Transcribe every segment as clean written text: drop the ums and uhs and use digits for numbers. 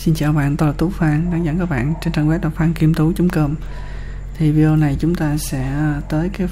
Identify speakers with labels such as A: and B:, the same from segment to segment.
A: Xin chào bạn, tôi là Tú Phan, đang dẫn các bạn trên trang web là phankimtú.com. Thì video này chúng ta sẽ tới cái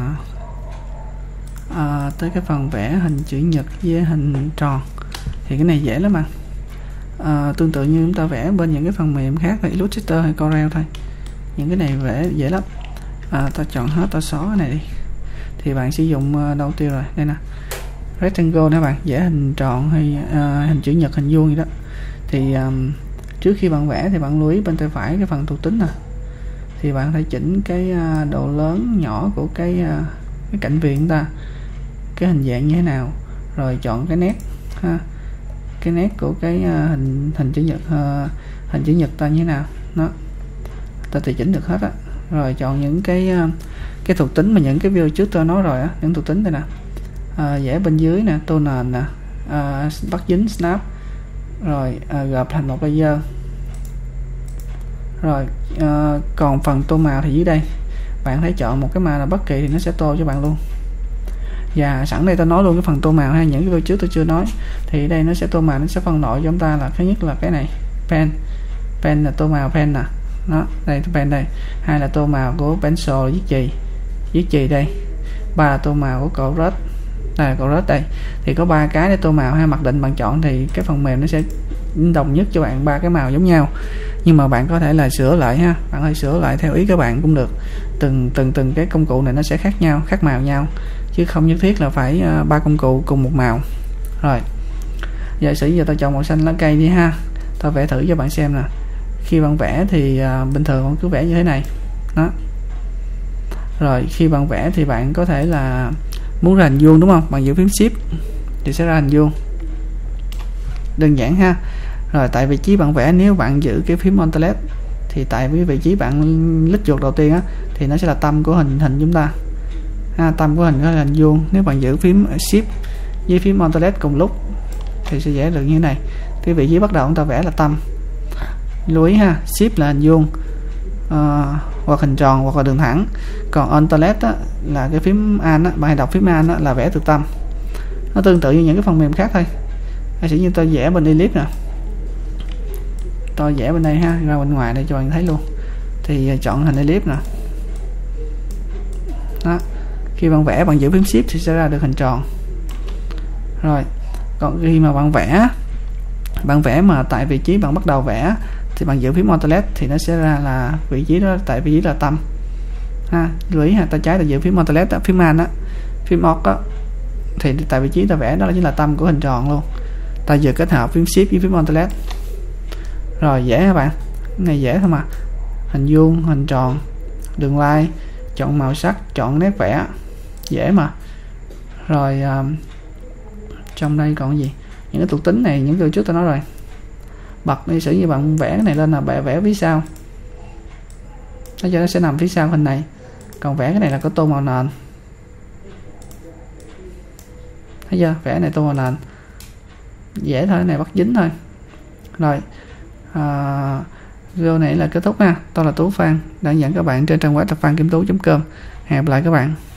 A: phần vẽ hình chữ nhật với hình tròn. Thì cái này dễ lắm bạn. Tương tự như chúng ta vẽ bên những cái phần mềm khác là Illustrator hay Corel thôi. Những cái này vẽ dễ lắm. Ta chọn hết, ta xóa cái này đi. Thì bạn sử dụng đâu tiêu rồi, đây nè, rectangle nè bạn, vẽ hình tròn hay hình chữ nhật, hình vuông gì đó. Thì trước khi bạn vẽ thì bạn lưu ý bên tay phải cái phần thuộc tính nè, thì bạn phải chỉnh cái độ lớn nhỏ của cái cạnh viền chúng ta, cái hình dạng như thế nào, rồi chọn cái nét ha, cái nét của cái hình chữ nhật ta như thế nào đó, ta thì chỉnh được hết á. Rồi chọn những cái thuộc tính mà những cái video trước tôi nói rồi á, những thuộc tính đây nè, vẽ bên dưới nè, tô nền nè, bắt dính snap, rồi gộp thành một layer. Rồi còn phần tô màu thì dưới đây bạn thấy chọn một cái màu là bất kỳ thì nó sẽ tô cho bạn luôn. Và sẵn đây tôi nói luôn cái phần tô màu hay những cái video trước tôi chưa nói, thì đây nó sẽ tô màu, nó sẽ phân loại cho chúng ta là thứ nhất là cái này pen là tô màu pen nè, đó đây pen đây. Hai là tô màu của pencil, viết chì đây. Ba là tô màu của cọ rớt, đây là cọ rớt đây. Thì có ba cái để tô màu hay mặc định bạn chọn thì cái phần mềm nó sẽ đồng nhất cho bạn ba cái màu giống nhau, nhưng mà bạn có thể là sửa lại ha, bạn có thể sửa lại theo ý các bạn cũng được. Từng cái công cụ này nó sẽ khác nhau, khác màu nhau, chứ không nhất thiết là phải ba công cụ cùng một màu. Rồi giả sử giờ tôi chọn màu xanh lá cây đi ha, tôi vẽ thử cho bạn xem nè. Khi bạn vẽ thì bình thường bạn cứ vẽ như thế này đó. Rồi khi bạn vẽ thì bạn có thể là muốn ra hình vuông đúng không, bạn giữ phím shift thì sẽ ra hình vuông, đơn giản ha. Rồi tại vị trí bạn vẽ, nếu bạn giữ cái phím Alt thì tại cái vị trí bạn lít chuột đầu tiên á thì nó sẽ là tâm của hình chúng ta ha, tâm của hình có hình vuông. Nếu bạn giữ phím shift với phím Alt cùng lúc thì sẽ vẽ được như thế này. Cái vị trí bắt đầu chúng ta vẽ là tâm, lưu ý ha, shift là hình vuông hoặc hình tròn hoặc là đường thẳng, còn Alt là cái phím An á, bạn hãy đọc phím An á, là vẽ từ tâm. Nó tương tự như những cái phần mềm khác thôi. Giả sử như tôi vẽ bên ellipse nè, tôi vẽ bên đây ha, ra bên ngoài đây cho bạn thấy luôn, thì chọn hình ellipse nè đó. Khi bạn vẽ bạn giữ phím shift thì sẽ ra được hình tròn. Rồi còn khi mà bạn vẽ mà tại vị trí bạn bắt đầu vẽ thì bạn giữ phím Alt thì nó sẽ ra là vị trí đó, tại vị trí là tâm ha. Lưu ý ha, tay trái ta giữ phím Alt, phím An á, phím Alt á, thì tại vị trí ta vẽ đó chính là tâm của hình tròn luôn. Ta vừa kết hợp phím shift với phím Alt. Rồi dễ các bạn, cái này dễ thôi mà, hình vuông, hình tròn, đường line, chọn màu sắc, chọn nét vẽ, dễ mà. Rồi trong đây còn gì, những cái thuộc tính này những cái trước tôi nói rồi. Bật đi, sử như bạn vẽ cái này lên là bạn vẽ phía sau, nó sẽ nằm phía sau hình này. Còn vẽ cái này là có tô màu nền, thấy chưa, vẽ này tô màu nền, dễ thôi, cái này bắt dính thôi. Rồi video này là kết thúc ha. Tôi là Tú Phan, đang dẫn các bạn trên trang web là phankimtú.com. Hẹn gặp lại các bạn.